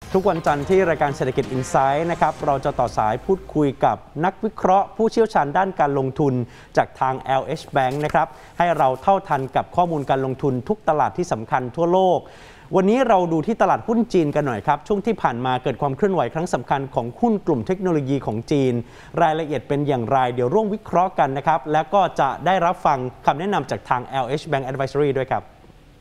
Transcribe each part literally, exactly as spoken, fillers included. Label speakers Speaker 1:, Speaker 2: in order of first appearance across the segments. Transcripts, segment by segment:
Speaker 1: ทุกวันจันทร์ที่รายการเศรษฐกิจอินไซด์นะครับเราจะต่อสายพูดคุยกับนักวิเคราะห์ผู้เชี่ยวชาญด้านการลงทุนจากทาง แอล เอช Bank นะครับให้เราเท่าทันกับข้อมูลการลงทุนทุกตลาดที่สำคัญทั่วโลกวันนี้เราดูที่ตลาดหุ้นจีนกันหน่อยครับช่วงที่ผ่านมาเกิดความเคลื่อนไหวครั้งสำคัญของหุ้นกลุ่มเทคโนโลยีของจีนรายละเอียดเป็นอย่างไรเดี๋ยวร่วมวิเคราะห์กันนะครับแล้วก็จะได้รับฟังคำแนะนำจากทาง แอล เอช Bank Advisory ด้วยครับ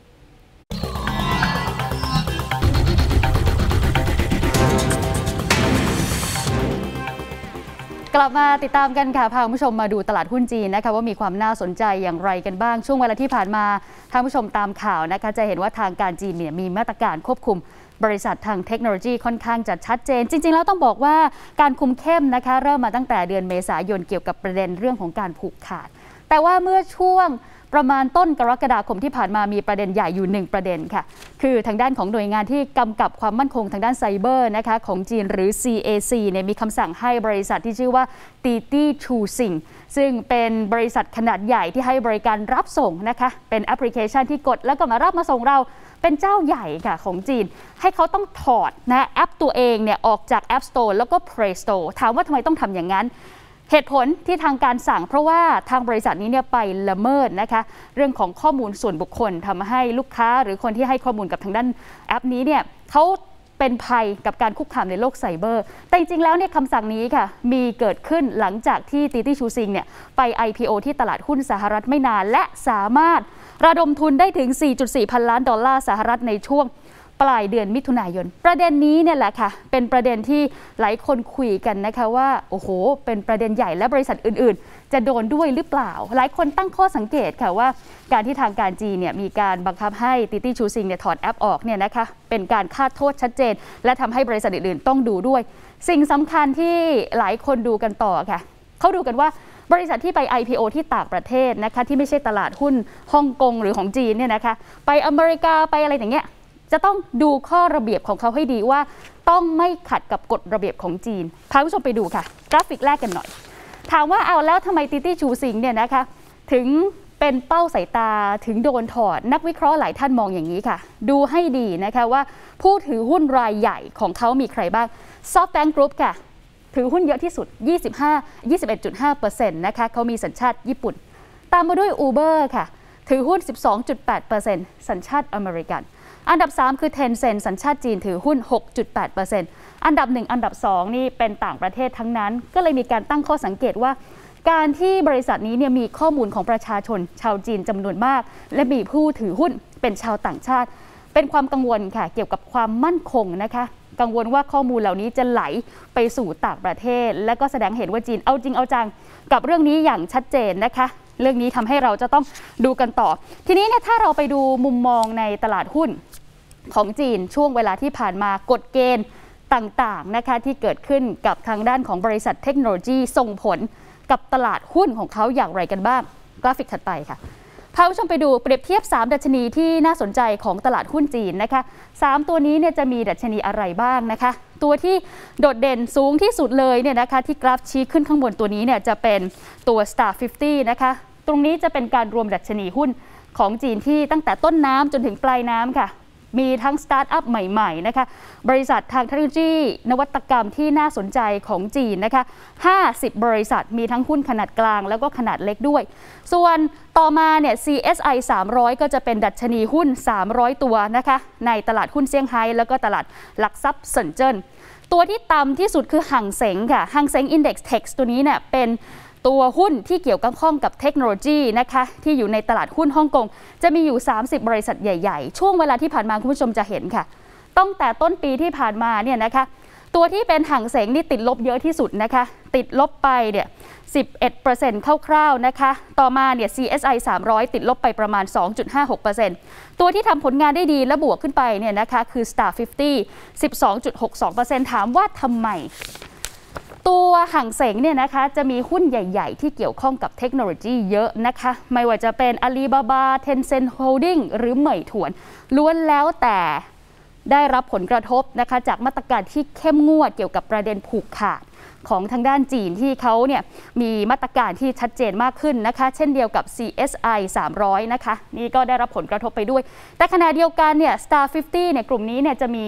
Speaker 2: กลับมาติดตามกันค่ะพาคุณผู้ชมมาดูตลาดหุ้นจีนนะคะว่ามีความน่าสนใจอย่างไรกันบ้างช่วงเวลาที่ผ่านมาท่านผู้ชมตามข่าวนะคะจะเห็นว่าทางการจีนเนี่ยมีมาตรการควบคุมบริษัททางเทคโนโลยีค่อนข้างจะชัดเจนจริงๆแล้วต้องบอกว่าการคุมเข้มนะคะเริ่มมาตั้งแต่เดือนเมษายนเกี่ยวกับประเด็นเรื่องของการผูกขาดแต่ว่าเมื่อช่วงประมาณต้นกรกฎาคมที่ผ่านมามีประเด็นใหญ่อยู่หนึ่งประเด็นค่ะคือทางด้านของหน่วยงานที่กำกับความมั่นคงทางด้านไซเบอร์นะคะของจีนหรือ ซี เอ ซี เนี่ยมีคำสั่งให้บริษัทที่ชื่อว่า ตีตี้ ชูซิง ซึ่งเป็นบริษัทขนาดใหญ่ที่ให้บริการรับส่งนะคะเป็นแอปพลิเคชันที่กดแล้วก็มารับมาส่งเราเป็นเจ้าใหญ่ค่ะของจีนให้เขาต้องถอดนะแอปตัวเองเนี่ยออกจาก App Store แล้วก็ Play Store ถามว่าทำไมต้องทำอย่างนั้นเหตุผลที่ทางการสั่งเพราะว่าทางบริษัทนี้เนี่ยไปละเมิดนะคะเรื่องของข้อมูลส่วนบุคคลทำให้ลูกค้าหรือคนที่ให้ข้อมูลกับทางด้านแอปนี้เนี่ยเขาเป็นภัยกับการคุกคามในโลกไซเบอร์แต่จริงๆแล้วเนี่ยคำสั่งนี้ค่ะมีเกิดขึ้นหลังจากที่ตีตี้ ชูซิงเนี่ยไป ไอ พี โอ ที่ตลาดหุ้นสหรัฐไม่นานและสามารถระดมทุนได้ถึง สี่จุดสี่ พันล้านดอลลาร์สหรัฐในช่วงปลายเดือนมิถุนายนประเด็นนี้เนี่ยแหละค่ะเป็นประเด็นที่หลายคนคุยกันนะคะว่าโอ้โหเป็นประเด็นใหญ่และบริษัทอื่นๆจะโดนด้วยหรือเปล่าหลายคนตั้งข้อสังเกตค่ะว่าการที่ทางการจีนเนี่ยมีการบังคับให้ตีตี้ ชูซิงเนี่ยถอดแอปออกเนี่ยนะคะเป็นการคาดโทษชัดเจนและทำให้บริษัทอื่นๆต้องดูด้วยสิ่งสำคัญที่หลายคนดูกันต่อค่ะเขาดูกันว่าบริษัทที่ไป ไอ พี โอ ที่ต่างประเทศนะคะที่ไม่ใช่ตลาดหุ้นฮ่องกงหรือของจีนเนี่ยนะคะไปอเมริกาไปอะไรอย่างเงี้ยจะต้องดูข้อระเบียบของเขาให้ดีว่าต้องไม่ขัดกับกฎระเบียบของจีนพาผู้ชมไปดูค่ะกราฟิกแรกกันหน่อยถามว่าเอาแล้วทำไมตีตี้ ชูซิงเนี่ยนะคะถึงเป็นเป้าสายตาถึงโดนถอดนักวิเคราะห์หลายท่านมองอย่างนี้ค่ะดูให้ดีนะคะว่าผู้ถือหุ้นรายใหญ่ของเขามีใครบ้าง SoftBank Group ค่ะถือหุ้นเยอะที่สุด ยี่สิบห้า ยี่สิบเอ็ดจุดห้าเปอร์เซ็นต์ นะคะเขามีสัญชาติญี่ปุ่นตามมาด้วย Uber ค่ะถือหุ้น สิบสองจุดแปดเปอร์เซ็นต์ สัญชาติอเมริกันอันดับสามคือ Tencent สัญชาติจีนถือหุ้น หกจุดแปดเปอร์เซ็นต์ อันดับหนึ่งอันดับสองนี่เป็นต่างประเทศทั้งนั้นก็เลยมีการตั้งข้อสังเกตว่าการที่บริษัทนี้เนี่ยมีข้อมูลของประชาชนชาวจีนจำนวนมากและมีผู้ถือหุ้นเป็นชาวต่างชาติเป็นความกังวลค่ะเกี่ยวกับความมั่นคงนะคะกังวลว่าข้อมูลเหล่านี้จะไหลไปสู่ต่างประเทศและก็แสดงเห็นว่าจีนเอาจริงเอาจังกับเรื่องนี้อย่างชัดเจนนะคะเรื่องนี้ทำให้เราจะต้องดูกันต่อทีนี้เนี่ยถ้าเราไปดูมุมมองในตลาดหุ้นของจีนช่วงเวลาที่ผ่านมากฎเกณฑ์ต่างๆนะคะที่เกิดขึ้นกับทางด้านของบริษัทเทคโนโลยีส่งผลกับตลาดหุ้นของเขาอย่างไรกันบ้างกราฟิกถัดไปค่ะพาผู้ชมไปดูเปรียบเทียบสามดัชนีที่น่าสนใจของตลาดหุ้นจีนนะคะสามตัวนี้เนี่ยจะมีดัชนีอะไรบ้างนะคะตัวที่โดดเด่นสูงที่สุดเลยเนี่ยนะคะที่กราฟชี้ขึ้นข้างบนตัวนี้เนี่ยจะเป็นตัว สตาร์ ห้าสิบ นะคะตรงนี้จะเป็นการรวมดัชนีหุ้นของจีนที่ตั้งแต่ต้นน้ำจนถึงปลายน้ำค่ะมีทั้งสตาร์ทอัพใหม่ๆนะคะบริษัททางเทคโนโลยีนวัตกรรมที่น่าสนใจของจีนนะคะห้าสิบบริษัทมีทั้งหุ้นขนาดกลางแล้วก็ขนาดเล็กด้วยส่วนต่อมาเนี่ย ซี เอส ไอ สามร้อยก็จะเป็นดัชนีหุ้นสามร้อยตัวนะคะในตลาดหุ้นเซี่ยงไฮ้แล้วก็ตลาดหลักทรัพย์เซินเจิ้นตัวที่ต่ำที่สุดคือหังเส็งค่ะหังเส็ง Index Tech ตัวนี้เนี่ยเป็นตัวหุ้นที่เกี่ยวข้องกับเทคโนโลยีนะคะที่อยู่ในตลาดหุ้นฮ่องกงจะมีอยู่สามสิบบริษัทใหญ่ๆช่วงเวลาที่ผ่านมาคุณผู้ชมจะเห็นค่ะตั้งแต่ต้นปีที่ผ่านมาเนี่ยนะคะตัวที่เป็นหังเส็งนี่ติดลบเยอะที่สุดนะคะติดลบไปเนี่ย สิบเอ็ดเปอร์เซ็นต์ คร่าวๆนะคะต่อมาเนี่ย ซี เอส ไอ สามร้อยติดลบไปประมาณ สองจุดห้าหกเปอร์เซ็นต์ ตัวที่ทำผลงานได้ดีและบวกขึ้นไปเนี่ยนะคะคือ สตาร์ ห้าสิบ สิบสองจุดหกสองเปอร์เซ็นต์ ถามว่าทำไมตัวหังเส็งเนี่ยนะคะจะมีหุ้นใหญ่ๆที่เกี่ยวข้องกับเทคโนโลยีเยอะนะคะไม่ว่าจะเป็น Alibaba Tencent Holding หรือเหมยถวนล้วนแล้วแต่ได้รับผลกระทบนะคะจากมาตรการที่เข้มงวดเกี่ยวกับประเด็นผูกขาดของทางด้านจีนที่เขาเนี่ยมีมาตรการที่ชัดเจนมากขึ้นนะคะเช่นเดียวกับ ซี เอส ไอ สามร้อยนะคะนี่ก็ได้รับผลกระทบไปด้วยแต่ขณะเดียวกันเนี่ย สตาร์ ห้าสิบ เนี่ยกลุ่มนี้เนี่ยจะมีห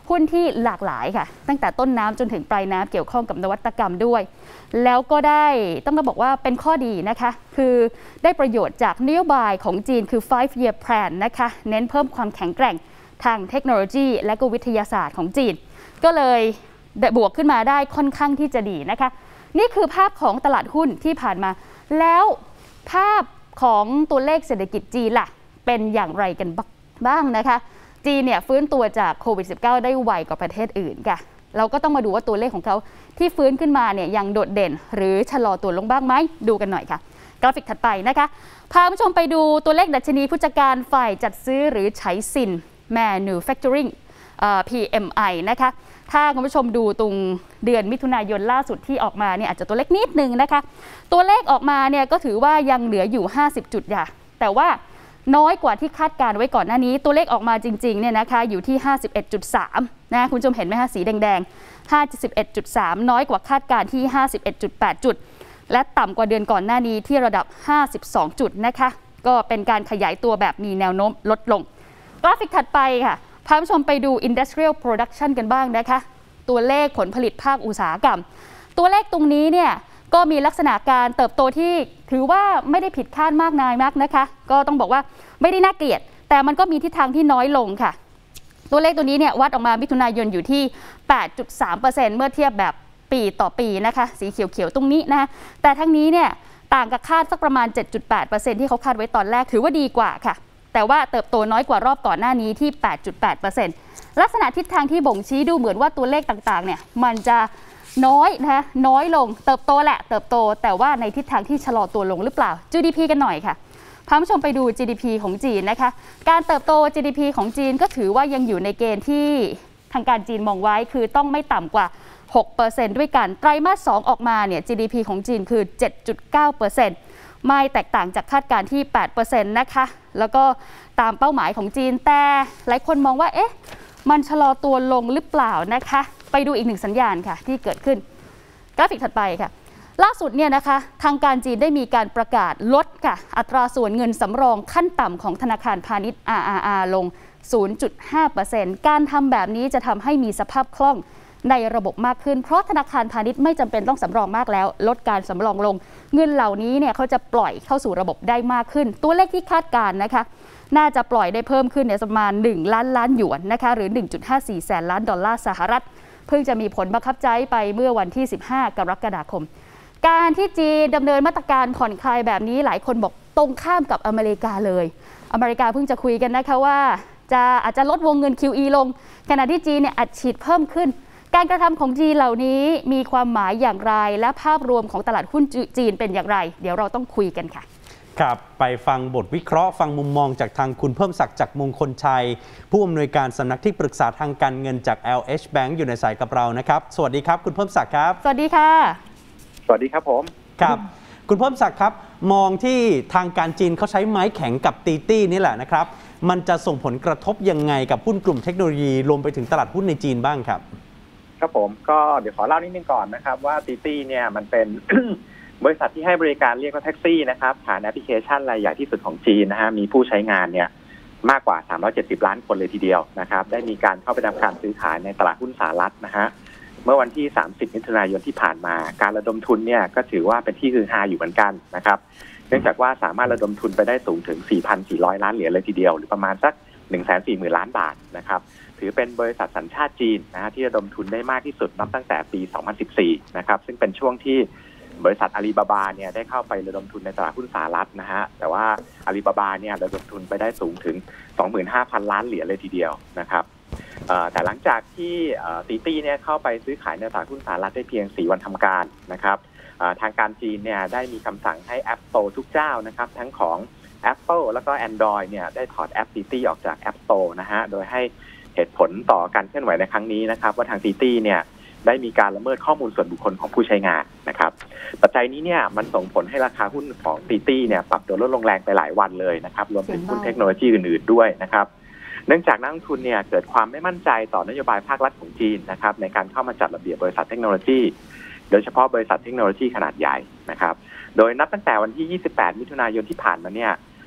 Speaker 2: หุ้นที่หลากหลายค่ะตั้งแต่ต้นน้ำจนถึงปลายน้ำเกี่ยวข้องกับนวัตกรรมด้วยแล้วก็ได้ต้องบอกว่าเป็นข้อดีนะคะคือได้ประโยชน์จากนโยบายของจีนคือ five year plan นะคะเน้นเพิ่มความแข็งแกร่งทางเทคโนโลยีและก็วิทยาศาสตร์ของจีนก็เลยบวกขึ้นมาได้ค่อนข้างที่จะดีนะคะนี่คือภาพของตลาดหุ้นที่ผ่านมาแล้วภาพของตัวเลขเศรษฐกิจจีนล่ะเป็นอย่างไรกันบ้างนะคะจีนเนี่ยฟื้นตัวจากโควิด สิบเก้า ได้ไวกว่าประเทศอื่นค่ะเราก็ต้องมาดูว่าตัวเลขของเขาที่ฟื้นขึ้นมาเนี่ยยังโดดเด่นหรือชะลอตัวลงบ้างไหมดูกันหน่อยค่ะกราฟิกถัดไปนะคะพาผู้ชมไปดูตัวเลขดัชนีผู้จัดการฝ่ายจัดซื้อหรือไฉซิน Manufacturing เอ่อ พี เอ็ม ไอ นะคะถ้าคุณผู้ชมดูตรงเดือนมิถุนายนล่าสุดที่ออกมาเนี่ยอาจจะตัวเล็กนิดนึงนะคะตัวเลขออกมาเนี่ยก็ถือว่ายังเหลืออยู่ห้าสิบจุดอย่าแต่ว่าน้อยกว่าที่คาดการไว้ก่อนหน้านี้ตัวเลขออกมาจริงๆเนี่ยนะคะอยู่ที่ ห้าสิบเอ็ดจุดสาม นะคุณผู้ชมเห็นไหมคะสีแดงๆ ห้าสิบเอ็ดจุดสาม น้อยกว่าคาดการที่ ห้าสิบเอ็ดจุดแปด จุดและต่ำกว่าเดือนก่อนหน้านี้ที่ระดับห้าสิบสองจุดนะคะก็เป็นการขยายตัวแบบมีแนวโน้มลดลงกราฟิกถัดไปค่ะพาผู้ชมไปดู Industrial Production กันบ้างนะคะตัวเลขผลผลิตภาคอุตสาหกรรมตัวเลขตรงนี้เนี่ยก็มีลักษณะการเติบโตที่ถือว่าไม่ได้ผิดคาดมากนายมากนะคะก็ต้องบอกว่าไม่ได้น่าเกลียดแต่มันก็มีทิศทางที่น้อยลงค่ะตัวเลขตัวนี้เนี่ยวัดออกมามิถุนายนอยู่ที่ แปดจุดสามเปอร์เซ็นต์ เมื่อเทียบแบบปีต่อปีนะคะสีเขียวๆตรงนี้นะแต่ทั้งนี้เนี่ยต่างกับคาดสักประมาณ เจ็ดจุดแปดเปอร์เซ็นต์ ที่เขาคาดไว้ตอนแรกถือว่าดีกว่าค่ะแต่ว่าเติบโตน้อยกว่ารอบก่อนหน้านี้ที่ แปดจุดแปดเปอร์เซ็นต์ ลักษณะทิศทางที่บ่งชี้ดูเหมือนว่าตัวเลขต่างๆเนี่ยมันจะน้อยนะคะน้อยลงเติบโตแหละเติบโตแต่ว่าในทิศทางที่ชะลอตัวลงหรือเปล่า จี ดี พี กันหน่อยค่ะพาผู้ชมไปดู จี ดี พี ของจีนนะคะการเติบโต จี ดี พี ของจีนก็ถือว่ายังอยู่ในเกณฑ์ที่ทางการจีนมองไว้คือต้องไม่ต่ำกว่า หกเปอร์เซ็นต์ ด้วยกันไตรมาสสองออกมาเนี่ย จี ดี พี ของจีนคือ เจ็ดจุดเก้าเปอร์เซ็นต์ ไม่แตกต่างจากคาดการณ์ที่ แปดเปอร์เซ็นต์ นะคะแล้วก็ตามเป้าหมายของจีนแต่หลายคนมองว่าเอ๊ะมันชะลอตัวลงหรือเปล่านะคะไปดูอีกหนึ่งสัญญาณค่ะที่เกิดขึ้นกราฟิกถัดไปค่ะล่าสุดเนี่ยนะคะทางการจีนได้มีการประกาศลดค่ะอัตราส่วนเงินสำรองขั้นต่ำของธนาคารพาณิชย์ อาร์ อาร์ อาร์ ลง ศูนย์จุดห้าเปอร์เซ็นต์ การทำแบบนี้จะทำให้มีสภาพคล่องในระบบมากขึ้นเพราะธนาคารพาณิชย์ไม่จำเป็นต้องสำรองมากแล้วลดการสำรองลงเงินเหล่านี้เนี่ยเขาจะปล่อยเข้าสู่ระบบได้มากขึ้นตัวเลขที่คาดการณ์นะคะน่าจะปล่อยได้เพิ่มขึ้นในประมาณหนึ่งล้านล้านหยวนนะคะหรือ หนึ่งจุดห้าสี่แสนล้านดอลลาร์สหรัฐเพิ่งจะมีผลบังคับใช้ไปเมื่อวันที่สิบห้ากรกฎาคมการที่จีนดำเนินมาตรการผ่อนคลายแบบนี้หลายคนบอกตรงข้ามกับอเมริกาเลยอเมริกาเพิ่งจะคุยกันนะคะว่าจะอาจจะลดวงเงิน คิว อี ลงขณะที่จีนเนี่ยอัดฉีดเพิ่มขึ้นการกระทำของจีนเหล่านี้มีความหมายอย่างไรและภาพรวมของตลาดหุ้นจีนเป็นอย่างไรเดี๋ยวเราต้องคุยกันค่ะ
Speaker 1: ครับไปฟังบทวิเคราะห์ฟังมุมมองจากทางคุณเพิ่มศักดิ์จากมงคลชัยผู้อำนวยการสำนักที่ปรึกษาทางการเงินจาก แอล เอช Bank อยู่ในสายกับเรานะครับสวัสดีครับคุณเพิ่มศักดิ์ครับ
Speaker 2: สวัสดีค่ะ
Speaker 3: สวัสดีครับผม
Speaker 1: ครับคุณเพิ่มศักดิ์ครับมองที่ทางการจีนเขาใช้ไม้แข็งกับตีตี้นี่แหละนะครับมันจะส่งผลกระทบยังไงกับหุ้นกลุ่มเทคโนโลยีรวมไปถึงตลาดหุ้นในจีนบ้างครับ
Speaker 3: ครับผมก็เดี๋ยวขอเล่านิดนึงก่อนนะครับว่าตีตี้เนี่ยมันเป็น บริษัทที่ให้บริการเรียกว่าแท็กซี่นะครับผ่านแอปพลิเคชันรายใหญ่ที่สุดของจีนนะฮะมีผู้ใช้งานเนี่ยมากกว่าสามร้อยเจ็ดสิบล้านคนเลยทีเดียวนะครับได้มีการเข้าไปทำการซื้อขายในตลาดหุ้นสหรัฐนะฮะเมื่อวันที่สามสิบมิถุนายนที่ผ่านมาการระดมทุนเนี่ยก็ถือว่าเป็นที่ฮือฮาอยู่เหมือนกันนะครับเนื่องจากว่าสามารถระดมทุนไปได้สูงถึง สี่พันสี่ร้อย ล้านเหรียญเลยทีเดียวหรือประมาณสัก หนึ่งแสนสี่หมื่น ล้านบาทนะครับถือเป็นบริษัทสัญชาติจีนนะฮะที่ระดมทุนได้มากที่สุดนับตั้งแต่ปีสองพันสิบสี่นะครับซึ่งเป็นช่วงที่บริษัทอาลีบาบาเนี่ยได้เข้าไประดมทุนในตลาดหุ้นสหรัฐนะฮะแต่ว่าอาลีบาบาเนี่ยระดมทุนไปได้สูงถึง สองหมื่นห้าพัน ล้านเหรียญเลยทีเดียวนะครับแต่หลังจากที่ตีตี้เนี่ยเข้าไปซื้อขายในตลาดหุ้นสหรัฐได้เพียงสี่วันทำการนะครับทางการจีนเนี่ยได้มีคำสั่งให้ App Store ทุกเจ้านะครับทั้งของ Apple แล้วก็ Android เนี่ยได้ถอดแอปตีตี้ออกจาก App Store นะฮะโดยให้เหตุผลต่อการเคลื่อนไหวในครั้งนี้นะครับว่าทางตีตี้เนี่ยได้มีการละเมิดข้อมูลส่วนบุคคลของผู้ใช้งานนะครับปัจจัยนี้เนี่ยมันส่งผลให้ราคาหุ้นของตีตี้เนี่ยปรับตัวลดลงแรงไปหลายวันเลยนะครับรวมถึงหุ้นเทคโนโลยีอื่นๆด้วยนะครับเนื่องจากนักลงทุนเนี่ยเกิดความไม่มั่นใจต่อนโยบายภาครัฐของจีนนะครับในการเข้ามาจัดระเบียบบริษัทเทคโนโลยีโดยเฉพาะบริษัทเทคโนโลยีขนาดใหญ่นะครับโดยนับตั้งแต่วันที่ยี่สิบแปดมิถุนายนที่ผ่านมาเนี่ย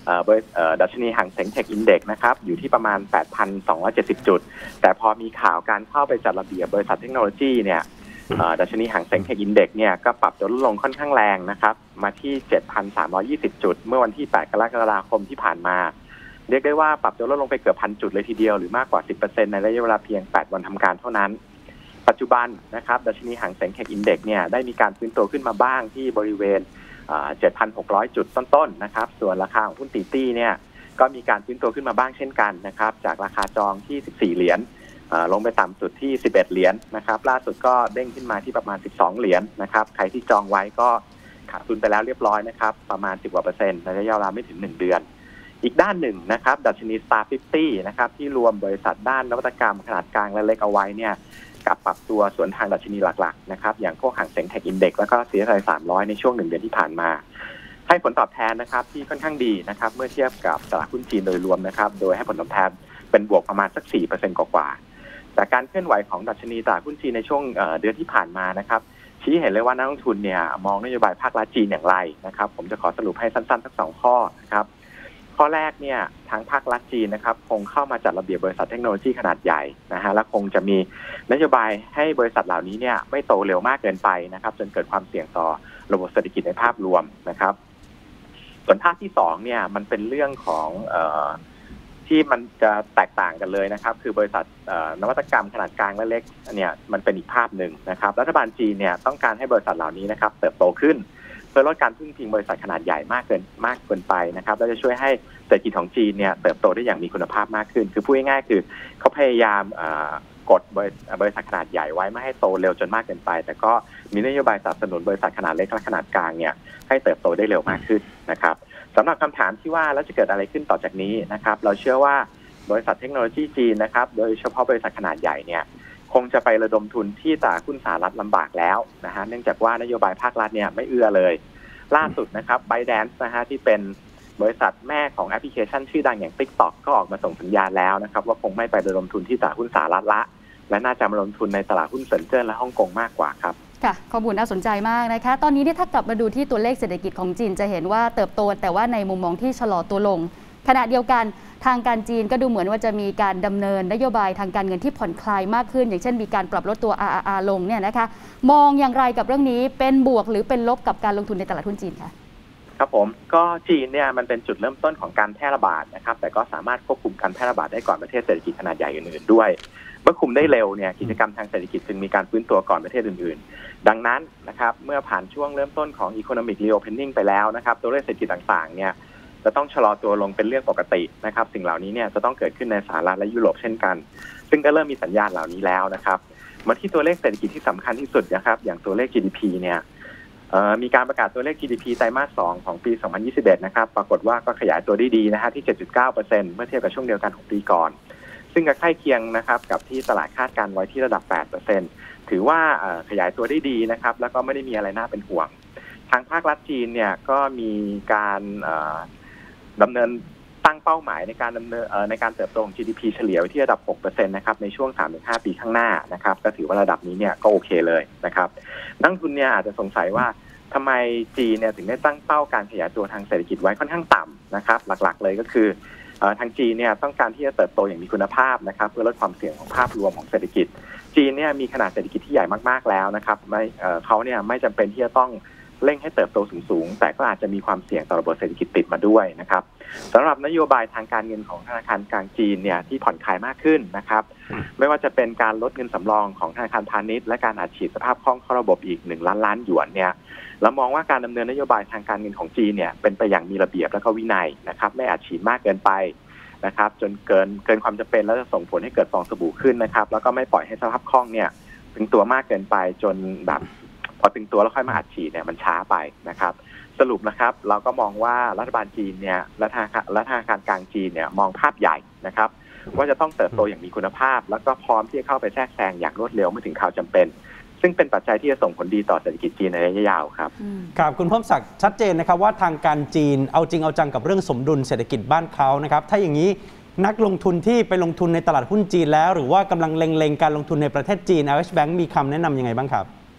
Speaker 3: ดัชนีหางเส็งเทคอินเด็กซ์นะครับอยู่ที่ประมาณ แปดพันสองร้อยเจ็ดสิบ จุดแต่พอมีข่าวการเข้าไปจัดระเบียบบริษัทเทคโนโลยีเนี่ยดัชนีหางเส็งเทคอินเด็กซ์เนี่ยก็ปรับตัวลดลงค่อนข้างแรงนะครับมาที่ เจ็ดพันสามร้อยยี่สิบ จุดเมื่อวันที่แปดกรกฎาคมที่ผ่านมาเรียกได้ว่าปรับตัวลดลงไปเกือบพันจุดเลยทีเดียวหรือมากกว่า สิบเปอร์เซ็นต์ ในระยะเวลาเพียงแปดวันทำการเท่านั้นปัจจุบันนะครับดัชนีหางเส็งเทคอินเด็กซ์เนี่ยได้มีการฟื้นตัวขึ้นมาบ้างที่บริเวณ เจ็ดพันหกร้อย จุดต้นๆนะครับส่วนราคาของหุ้นตีตี้เนี่ยก็มีการฟื้นตัวขึ้นมาบ้างเช่นกันนะครับจากราคาจองที่สิบสี่เหรียญลงไปต่ำสุดที่สิบเอ็ดเหรียญนะครับล่าสุดก็เด้งขึ้นมาที่ประมาณสิบสองเหรียญนะครับใครที่จองไว้ก็ขาดทุนไปแล้วเรียบร้อยนะครับประมาณสิบกว่าเปอร์เซ็นต์ในระยะเวลาไม่ถึงหนึ่งเดือนอีกด้านหนึ่งนะครับดัชนี สตาร์ ห้าสิบ นะครับที่รวมบริษัทด้านนวัตกรรมขนาดกลางและเล็กเอาไว้เนี่ยกับปรับตัวสวนทางดัชนีหลักๆนะครับอย่างพวกหางเส็งเทคอินเด็กซ์แล้วก็ ซี เอส ไอ สามร้อยในช่วงหนึ่งเดือนที่ผ่านมาให้ผลตอบแทนนะครับที่ค่อนข้างดีนะครับเมื่อเทียบกับตลาดหุ้นจีนโดยรวมนะครับโดยให้ผลตอบแทนเป็นบวกประมาณสัก สี่เปอร์เซ็นต์ กว่าๆจากการเคลื่อนไหวของดัชนีตลาดหุ้นจีนในช่วงเดือนที่ผ่านมานะครับชี้เห็นเลยว่านักลงทุนเนี่ยมองนโยบายภาครัฐจีนอย่างไรนะครับผมจะขอสรุปให้สั้นๆสักสองข้อนะครับข้อแรกเนี่ยทางภาครัฐจีนนะครับคงเข้ามาจัดระเบียบบริษัทเทคโนโลยีขนาดใหญ่นะฮะและคงจะมีนโยบายให้บริษัทเหล่านี้เนี่ยไม่โตเร็วมากเกินไปนะครับจนเกิดความเสี่ยงต่อระบบเศรษฐกิจในภาพรวมนะครับส่วนภาคที่สองเนี่ยมันเป็นเรื่องของเอ่อที่มันจะแตกต่างกันเลยนะครับคือบริษัทนวัตกรรมขนาดกลางและเล็กเนี่ยมันเป็นอีกภาพหนึ่งนะครับรัฐบาลจีนเนี่ยต้องการให้บริษัทเหล่านี้นะครับเติบโตขึ้นเพื่อลดการพึ่งพิงบริษัทขนาดใหญ่มากเกินมากเกินไปนะครับและจะช่วยให้เศรษฐกิจของจีนเนี่ยเติบโตได้อย่างมีคุณภาพมากขึ้นคือพูดง่ายๆคือเขาพยายามกดบริษัทขนาดใหญ่ไว้ไม่ให้โตเร็วจนมากเกินไปแต่ก็มีนโยบายสนับสนุนบริษัทขนาดเล็กและขนาดกลางเนี่ยให้เติบโตได้เร็วมากขึ้นนะครับสำหรับคำถามที่ว่าแล้วจะเกิดอะไรขึ้นต่อจากนี้นะครับเราเชื่อว่าบริษัทเทคโนโลยีจีนนะครับโดยเฉพาะบริษัทขนาดใหญ่เนี่ยคงจะไประดมทุนที่ตลาดหุ้นสหรัฐลำบากแล้วนะฮะเนื่องจากว่านโยบายภาครัฐเนี่ยไม่เอื้อเลยล่าสุดนะครับ ByteDance นะฮะที่เป็นบริษัทแม่ของแอปพลิเคชันชื่อดังอย่าง TikTok ก็ออกมาส่งสัญญาณแล้วนะครับว่าคงไม่ไประดมทุนที่ตลาดหุ้นสหรัฐละและน่าจะมาลงทุนในตลาดหุ้นเซินเจิ้นและฮ่องกงมากกว่าครับ
Speaker 2: ค่ะข้อมูลน่าสนใจมากนะคะตอนนี้ถ้ากลับมาดูที่ตัวเลขเศรษฐกิจของจีนจะเห็นว่าเติบโตแต่ว่าในมุมมองที่ชะลอตัวลงขณะเดียวกันทางการจีนก็ดูเหมือนว่าจะมีการดำเนินนโยบายทางการเงินที่ผ่อนคลายมากขึ้นอย่างเช่นมีการปรับลดตัว อาร์ อาร์ อาร์ ลงเนี่ยนะคะมองอย่างไรกับเรื่องนี้เป็นบวกหรือเป็นลบกับการลงทุนในตลาดหุ้นจีนคะ
Speaker 3: ครับผมก็จีนเนี่ยมันเป็นจุดเริ่มต้นของการแพร่ระบาดนะครับแต่ก็สามารถควบคุมการแพร่ระบาดได้ก่อนประเทศเศรษฐกิจขนาดใหญ่อื่นๆด้วยเมื่อคุมได้เร็วเนี่ยกิจกรรมทางเศรษฐกิจจึงมีการฟื้นตัวก่อนประเทศอื่นๆดังนั้นนะครับเมื่อผ่านช่วงเริ่มต้นของ Economic Reopening ไปแล้วนะครับตัวเลขเศรษฐกิจต่างๆเนี่ยจะต้องชะลอตัวลงเป็นเรื่องปกตินะครับสิ่งเหล่านี้เนี่ยจะต้องเกิดขึ้นในสหรัฐและยุโรปเช่นกันซึ่งก็เริ่มมีสัญญาณเหล่านี้แล้วนะครับมาที่ตัวเลขเศรษฐกิจที่สำคัญที่สุดนะครับอย่างตัวเลข จี ดี พี เนี่ยมีการประกาศตัวเลข จี ดี พี ไตรมาสสองของปี สองพันยี่สิบเอ็ด นะครับปรากฏว่าก็ขยายตัวได้ดีนะฮะที่ เจ็ดจุดเก้าเปอร์เซ็นต์ เมื่อเทียบกับช่วงเดียวกันของปีก่อนซึ่งก็ใกล้เคียงนะครับกับที่ตลาดคาดการไว้ที่ระดับ แปดเปอร์เซ็นต์ ถือว่าขยายตัวได้ดีนะครับแล้วก็ไม่ได้มีอะไรน่าเป็นห่วงทางภาครัฐจีนเนี่ยก็มีการดำเนินตั้งเป้าหมายในการดำเนินในการเติบโตของ จี ดี พี เฉลี่ยไว้ที่ระดับ หกเปอร์เซ็นต์ นะครับในช่วง สามถึงห้า ปีข้างหน้านะครับก็ถือว่าระดับนี้เนี่ยก็โอเคเลยนะครับนักลงทุนเนี่ยอาจจะสงสัยว่าทำไมจีนเนี่ยถึงได้ตั้งเป้าการขยายตัวทางเศรษฐกิจไว้ค่อนข้างต่ำนะครับหลักๆเลยก็คือทางจีนเนี่ยต้องการที่จะเติบโตอย่างมีคุณภาพนะครับเพื่อลดความเสี่ยงของภาพรวมของเศรษฐกิจจีนเนี่ยมีขนาดเศรษฐกิจที่ใหญ่มากๆแล้วนะครับไม่เขาเนี่ยไม่จำเป็นที่จะต้องเร่งให้เติบโตสูงๆแต่ก็อาจจะมีความเสี่ยงต่อระบบเศรษฐกิจติดมาด้วยนะครับสำหรับนโยบายทางการเงินของธนาคารกลางจีนเนี่ยที่ผ่อนคลายมากขึ้นนะครับไม่ว่าจะเป็นการลดเงินสำรองของธนาคารพาณิชย์และการอัดฉีดสภาพคล่องเข้าระบบอีกหนึ่งล้านล้านหยวนเนี่ยเรามองว่าการดำเนินนโยบายทางการเงินของจีนเนี่ยเป็นไปอย่างมีระเบียบและก็วินัยนะครับไม่อัดฉีดมากเกินไปนะครับจนเกินเกินความจำเป็นแล้วจะส่งผลให้เกิดฟองสบู่ขึ้นนะครับแล้วก็ไม่ปล่อยให้สภาพคล่องเนี่ยตึงตัวมากเกินไปจนแบบพอตึงตัวแล้วค่อยมาอัดฉีดเนี่ยมันช้าไปนะครับสรุปนะครับเราก็มองว่ารัฐบาลจีนเนี่ยและธนาคารและธนาคารกลางจีนเนี่ยมองภาพใหญ่นะครับว่าจะต้องเติบโตอย่างมีคุณภาพแล้วก็พร้อมที่จะเข้าไปแทรกแซงอย่างรวดเร็วเมื่อถึงข่าวจำเป็นซึ่งเป็นปัจจัยที่จะส่งผลดีต่อเศรษฐกิจจีนในระยะยาวครับ
Speaker 1: ครับคุณเพิ่มศักดิ์ชัดเจนนะครับว่าทางการจีนเอาจริงเอาจังกับเรื่องสมดุลเศรษฐกิจบ้านเขานะครับถ้าอย่างนี้นักลงทุนที่ไปลงทุนในตลาดหุ้นจีนแล้วหรือว่ากำลังเล็งๆการลงทุนในประเทศจีน แอล เอช Bank มีคำแนะนำยังไงบ้างครับ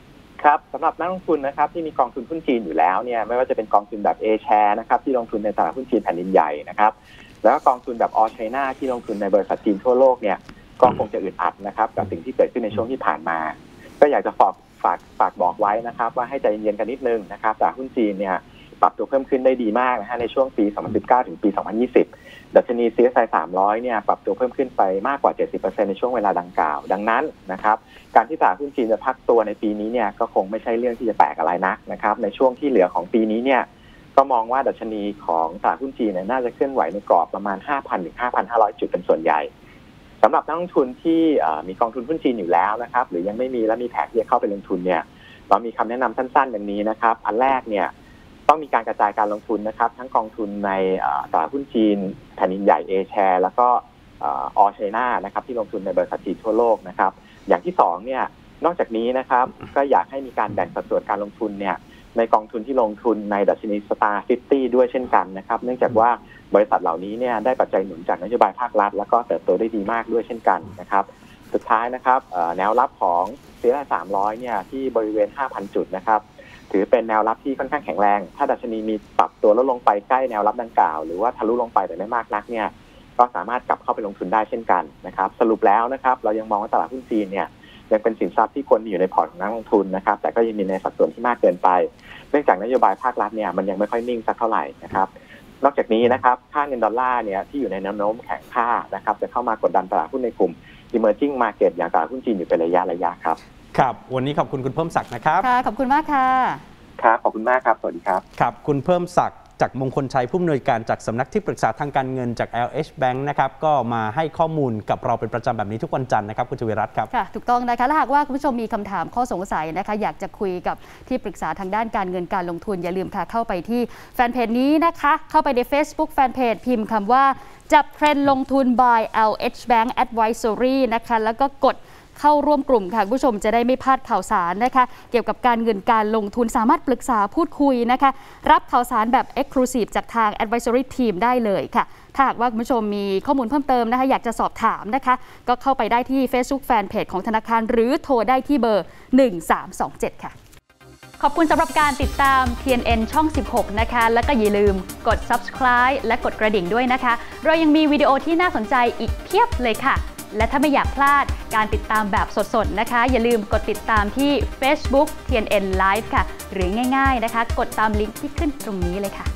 Speaker 3: ครับสำหรับนักลงทุนนะครับที่มีกองทุนหุ้นจีนอยู่แล้วเนี่ยไม่ว่าจะเป็นกองทุนแบบ A share นะครับที่ลงทุนในตลาดหุ้นจีนแผ่นดินใหญ่นะครับแล้วก็กองทุนแบบ All China ที่ลงทุนในบริษัทจีนทั่วโลกเนี่ยก็คงจะอึดอัดนะครับกับสิ่งที่เกิดขึ้นในช่วงที่ผ่านมาก็อยากจะฝากฝากฝากบอกไว้นะครับว่าให้ใจเย็นๆกันนิดนึงนะครับตลาดหุ้นจีนเนี่ยปรับตัวเพิ่มขึ้นได้ดีมากนะฮะในช่วงปีสองพันสิบเก้าถึงปีสองพันยี่สิบดัชนี ซี เอส ไอ สามร้อยเนี่ยปรับตัวเพิ่มขึ้นไปมากกว่า เจ็ดสิบเปอร์เซ็นต์ ในช่วงเวลาดังกล่าวดังนั้นนะครับการที่ตลาดหุ้นจีนจะพักตัวในปีนี้เนี่ยก็คงไม่ใช่เรื่องที่จะแปลกอะไรนักนะครับในช่วงที่เหลือของปีนี้เนี่ยก็มองว่าดัชนีของตลาดหุ้นจีนเนี่ยน่าจะเคลื่อนไหวในกรอบประมาณ ห้าพัน ถึง ห้าพันห้าร้อย จุดเป็นส่วนใหญ่สำหรับนักลงทุนที่มีกองทุนหุ้นจีนอยู่แล้วนะครับหรือยังไม่มีและมีแผนที่จะเข้าไปลงทุนเนี่ยเรามีคำแนะนำสั้นๆดังนี้นะครับอันแรกเนี่ยต้องมีการกระจายการลงทุนนะครับทั้งกองทุนในตลาดหุ้นจีนแผ่นดินใหญ่ A share แล้วก็All China นะครับที่ลงทุนในบริษัทจีนทั่วโลกนะครับอย่างที่สองเนี่ยนอกจากนี้นะครับก็อยากให้มีการแบ่งสัดส่วนการลงทุนเนี่ยในกองทุนที่ลงทุนในดัชนี Star ห้าสิบ ด้วยเช่นกันนะครับเนื่องจากว่าบริษัทเหล่านี้เนี่ยได้ปัจจัยหนุนจากนโยบายภาครัฐแล้วก็เติบโตได้ดีมากด้วยเช่นกันนะครับสุดท้ายนะครับแนวรับของ ซี เอส ไอ สามร้อยเนี่ยที่บริเวณ ห้าพัน จุดนะครับถือเป็นแนวรับที่ค่อนข้างแข็งแรงถ้าดัชนีมีปรับตัวลดลงไปใกล้แนวรับดังกล่าวหรือว่าทะลุลงไปแต่ไม่มากนักเนี่ยก็สามารถกลับเข้าไปลงทุนได้เช่นกันนะครับสรุปแล้วนะครับเรายังมองว่าตลาดหุ้นจีนเนี่ยยังเป็นสินทรัพย์ที่ควรมีอยู่ในพอร์ตของนักลงทุนนะครับแต่ก็ยังมีในสัดส่วนที่มากเกินไปเนื่องจากนโยบายภาครัฐเนี่ยมันยังไม่ค่อยนิ่งสักเท่าไหร่นะครับนอกจากนี้นะครับค่าเงินดอลลาร์เนี่ยที่อยู่ในแนวโน้มแข็งค่านะครับจะเข้ามากดดันตลาดหุ้นในกลุ่ม emerging market อย่างตลาดหุ้นจีนอยู่เป็นระยะระยะครับ
Speaker 1: ครับวันนี้ขอบคุณคุณเพิ่มศักดิ์นะครับ
Speaker 2: ค่ะขอบคุณมากค่ะ
Speaker 3: ครับขอบคุณมากครับสวัสดีครับ
Speaker 1: ครับคุณเพิ่มศักดิ์จากมงคลชัยผู้อำนวยการจากสำนักที่ปรึกษาทางการเงินจาก แอล เอช Bank นะครับก็มาให้ข้อมูลกับเราเป็นประจำแบบนี้ทุกวันจันทร์นะครับคุณชวิรัตน์ครับ
Speaker 2: ค่ะถูกต้องนะคะและหากว่าคุณผู้ชมมีคำถามข้อสงสัยนะคะอยากจะคุยกับที่ปรึกษาทางด้านการเงินการลงทุนอย่าลืมค่ะเข้าไปที่แฟนเพจนี้นะคะเข้าไปใน Facebook แฟนเพจพิมพ์คำว่าจับเทรนด์ลงทุน by แอล เอช Bank Advisory นะคะแล้วก็กดเข้าร่วมกลุ่มค่ะคุณผู้ชมจะได้ไม่พลาดข่าวสารนะคะเกี่ยวกับการเงินการลงทุนสามารถปรึกษาพูดคุยนะคะรับข่าวสารแบบ Exclusive จากทาง Advisory Team ได้เลยค่ะถ้าหากว่าคุณผู้ชมมีข้อมูลเพิ่มเติมนะคะอยากจะสอบถามนะคะก็เข้าไปได้ที่ Facebook Fanpage ของธนาคารหรือโทรได้ที่เบอร์หนึ่งสามสองเจ็ดค่ะขอบคุณสำหรับการติดตาม ที เอ็น เอ็น ช่องสิบหกนะคะแล้วก็อย่าลืมกด Subscribe และกดกระดิ่งด้วยนะคะเรายังมีวิดีโอที่น่าสนใจอีกเพียบเลยค่ะและถ้าไม่อยากพลาดการติดตามแบบสดๆนะคะอย่าลืมกดติดตามที่ Facebook ที เอ็น เอ็น Live ค่ะหรือง่ายๆนะคะกดตามลิงก์ที่ขึ้นตรงนี้เลยค่ะ